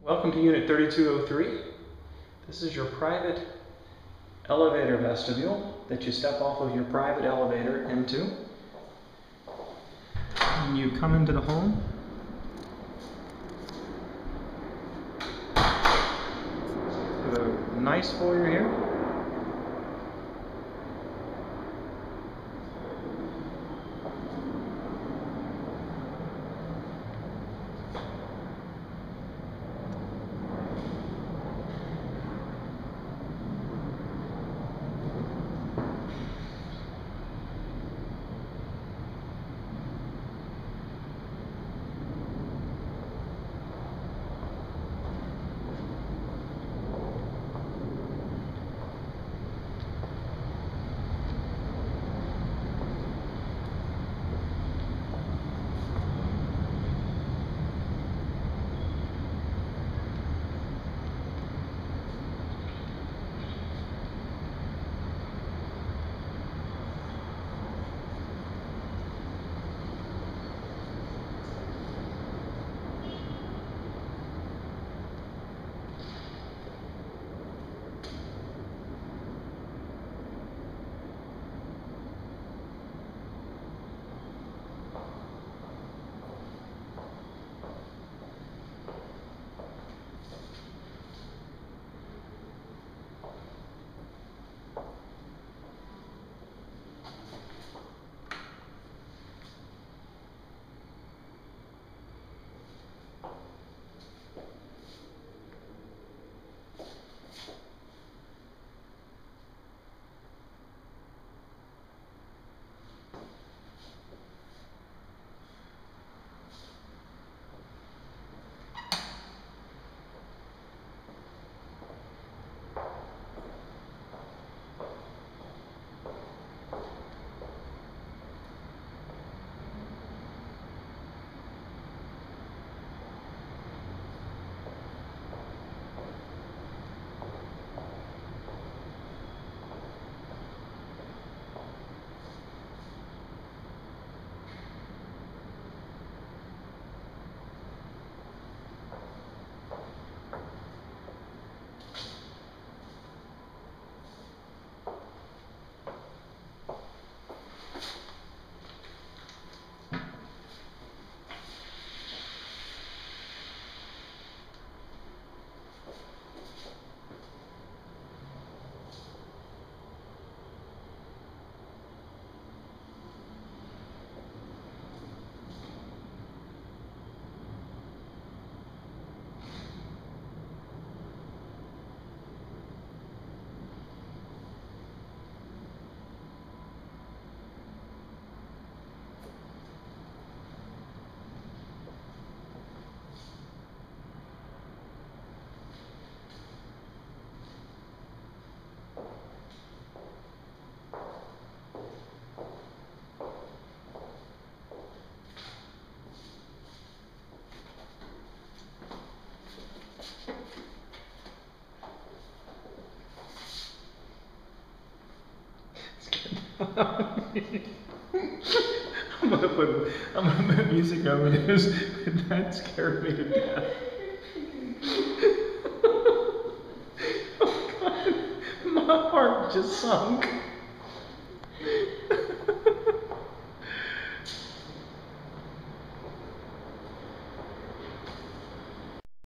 Welcome to Unit 3203. This is your private elevator vestibule that you step off of your private elevator into. And you come into the home. With a nice foyer here. I'm gonna put music over this, but that scared me to death. Oh God, my heart just sunk.